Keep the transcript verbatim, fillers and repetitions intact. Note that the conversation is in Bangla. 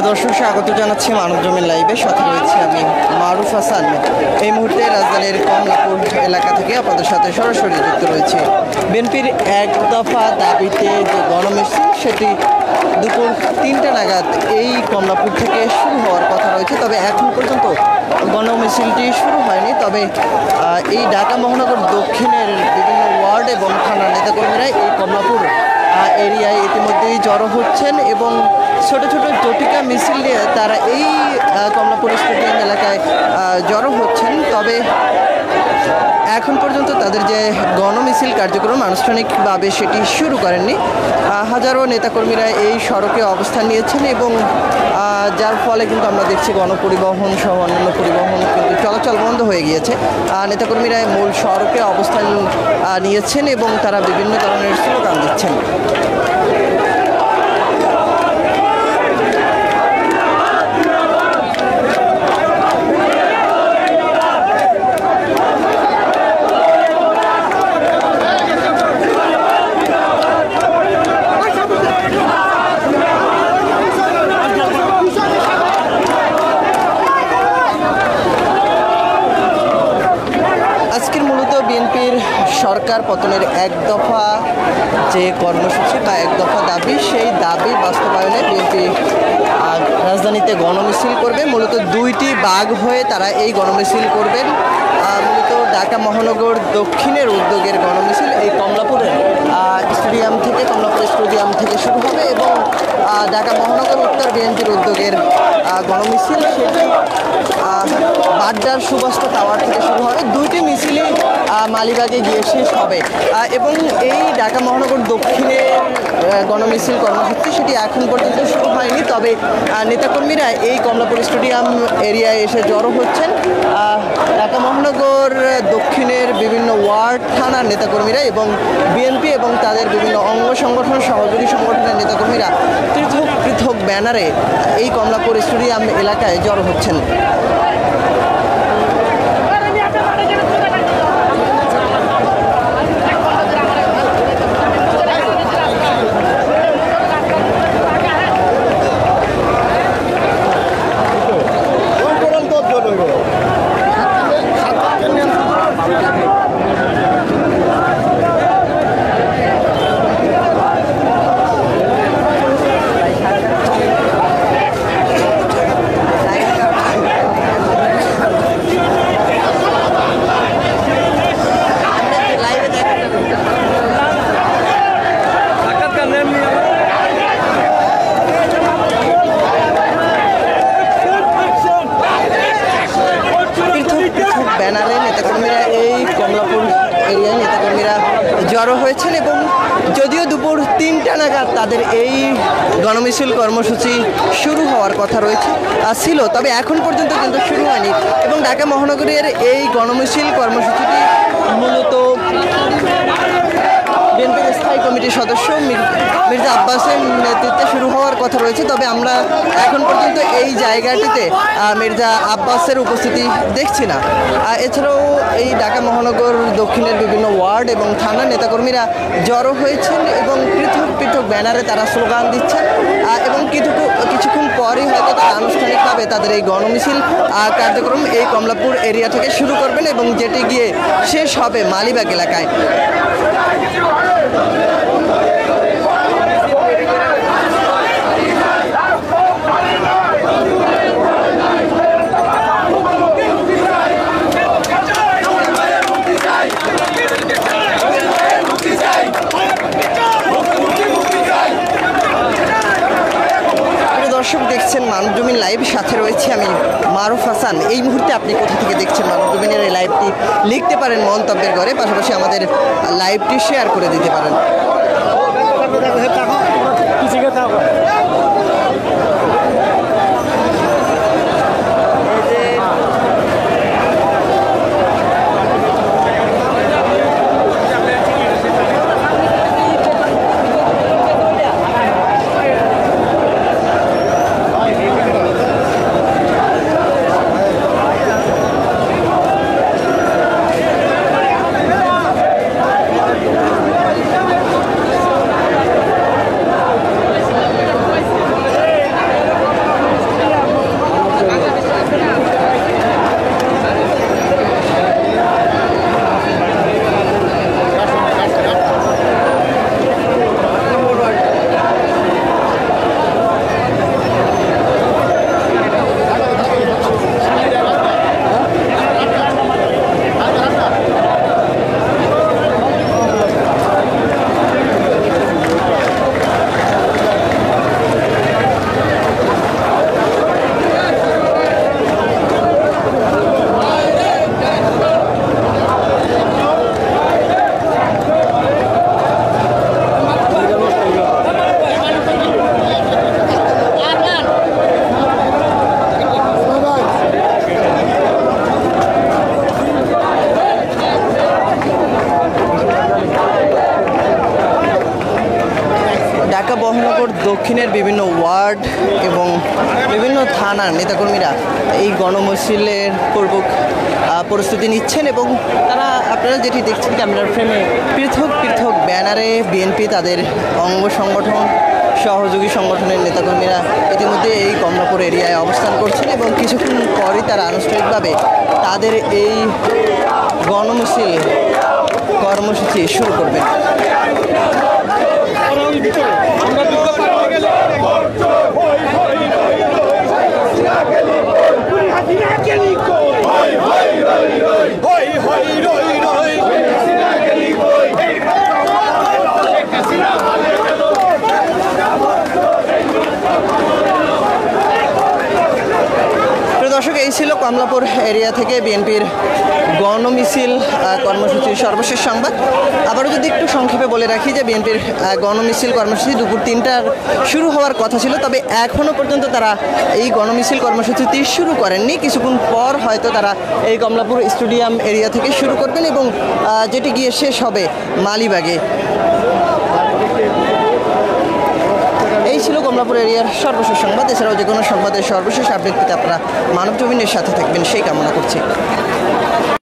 দর্শক স্বাগত জানাচ্ছি মানব জমিন লাইভে, সাথে রয়েছে আমি মারুফ হাসান। এই মুহূর্তে রাজধানীর কমলাপুর এলাকা থেকে আপনাদের সাথে সরাসরি যুক্ত রয়েছে। বিএনপির এক দফা দাবিতে যে গণমিছিল সেটি দুপুর তিনটা নাগাদ এই কমলাপুর থেকে শুরু হওয়ার কথা রয়েছে, তবে এখন পর্যন্ত গণমিছিলটি শুরু হয়নি। তবে এই ঢাকা মহানগর দক্ষিণের বিভিন্ন ওয়ার্ড এবং থানার নেতাকর্মীরা এই কমলাপুর এরিয়ায় ইতিমধ্যেই জড়ো হচ্ছেন এবং ছোট ছোট জটিকা মিছিল নিয়ে তারা এই কমলাপুর স্টেডিয়াম এলাকায় জড়ো হচ্ছেন। তবে এখন পর্যন্ত তাদের যে গণমিছিল কার্যক্রম আনুষ্ঠানিকভাবে সেটি শুরু করেননি। হাজারো নেতাকর্মীরা এই সড়কে অবস্থান নিয়েছেন এবং যার ফলে কিন্তু আমরা দেখছি গণপরিবহন সহ অন্যান্য পরিবহন কিন্তু চলাচল বন্ধ হয়ে গিয়েছে। নেতাকর্মীরা মূল সড়কে অবস্থান নিয়েছেন এবং তারা বিভিন্ন ধরনের স্লোগান দিচ্ছেন। বিএনপির সরকার পতনের এক দফা যে কর্মসূচি বা এক দফা দাবি, সেই দাবি বাস্তবায়নে বিএনপি রাজধানীতে গণমিছিল করবে। মূলত দুইটি ভাগ হয়ে তারা এই গণমিছিল করবেন। মূলত ঢাকা মহানগর দক্ষিণের উদ্যোগের গণমিছিল এই কমলাপুরের স্টেডিয়াম থেকে কমলাপুর স্টেডিয়াম থেকে শুরু হবে এবং ঢাকা মহানগর উত্তর বিএনপির উদ্যোগের গণমিছিল সেটি বাড্ডার সুভাষ টাওয়ার থেকে শুরু হবে। দুইটি মিছিলই মালিবাগে গিয়ে শেষ হবে এবং এই ঢাকা মহানগর দক্ষিণের গণমিছিল কর্মসূচি সেটি এখন পর্যন্ত শুরু হয়নি। তবে নেতাকর্মীরা এই কমলাপুর স্টেডিয়াম এরিয়ায় এসে জড়ো হচ্ছেন। ঢাকা মহানগর দক্ষিণের বিভিন্ন ওয়ার্ড থানার নেতাকর্মীরা এবং বিএনপি এবং তাদের বিভিন্ন অঙ্গ সংগঠন সহযোগী সংগঠনের নেতাকর্মীরা পৃথক পৃথক ব্যানারে এই কমলাপুর স্টেডিয়াম এলাকায় জড়ো হচ্ছেন। ব্যানারে নেতাকর্মীরা এই কমলাপুর এরিয়ায় নেতাকর্মীরা জড়ো হয়েছেন এবং যদিও দুপুর তিনটা নাগাদ তাদের এই গণমিছিল কর্মসূচি শুরু হওয়ার কথা রয়েছে ছিল, তবে এখন পর্যন্ত কিন্তু শুরু হয়নি এবং ঢাকা মহানগরের এই গণমিছিল কর্মসূচিটি মূলত বিএনপির স্থায়ী কমিটির সদস্য মির্জা আব্বাসের নেতৃত্বে শুরু হওয়ার কথা রয়েছে। তবে আমরা এখন পর্যন্ত এই জায়গাটিতে মির্জা আব্বাসের উপস্থিতি দেখছি না। এছাড়াও এই ঢাকা মহানগর দক্ষিণের বিভিন্ন ওয়ার্ড এবং থানার নেতাকর্মীরা জড়ো হয়েছেন এবং পৃথক পৃথক ব্যানারে তারা স্লোগান দিচ্ছেন এবং কিছু কিছুক্ষণ পরেই হয়তো তারা আনুষ্ঠানিকভাবে তাদের এই গণমিছিল কার্যক্রম এই কমলাপুর এরিয়া থেকে শুরু করবেন এবং যেটি গিয়ে শেষ হবে মালিবাগ এলাকায়। দর্শক দেখছেন মানব জমিন লাইভ, সাথে রয়েছে আমি মারুফ হাসান। এই মুহূর্তে আপনি কোথা থেকে দেখছেন মানব জমিনের এই লাইভটি লিখতে পারেন মন্তব্যের ঘরে, পাশাপাশি আমাদের লাইভটি শেয়ার করে দিতে পারেন। ঢাকা মহানগর দক্ষিণের বিভিন্ন ওয়ার্ড এবং বিভিন্ন থানার নেতাকর্মীরা এই গণমিছিলের পূর্ব প্রস্তুতি নিচ্ছেন এবং তারা আপনারা যেটি দেখছেন ক্যামেরার ফ্রেমে পৃথক পৃথক ব্যানারে বিএনপি তাদের অঙ্গ সংগঠন সহযোগী সংগঠনের নেতাকর্মীরা ইতিমধ্যে এই কমলাপুর এরিয়ায় অবস্থান করছেন এবং কিছুক্ষণ পরই তারা আনুষ্ঠানিকভাবে তাদের এই গণমিছিল কর্মসূচি শুরু করবেন। দর্শক, এই ছিল কমলাপুর এরিয়া থেকে বিএনপির গণমিছিল কর্মসূচির সর্বশেষ সংবাদ। আবারও যদি একটু সংক্ষেপে বলে রাখি যে বিএনপির গণমিছিল কর্মসূচি দুপুর তিনটার শুরু হওয়ার কথা ছিল, তবে এখনও পর্যন্ত তারা এই গণমিছিল কর্মসূচিটি শুরু করেননি। কিছুক্ষণ পর হয়তো তারা এই কমলাপুর স্টেডিয়াম এরিয়া থেকে শুরু করবেন এবং যেটি গিয়ে শেষ হবে মালিবাগে। এই ছিল কমলাপুর এরিয়ার সর্বশেষ সংবাদ। এছাড়াও যে কোনো সংবাদের সর্বশেষ আপডেট পেতে আপনারা মানবজমিনের সাথে থাকবেন সেই কামনা করছি।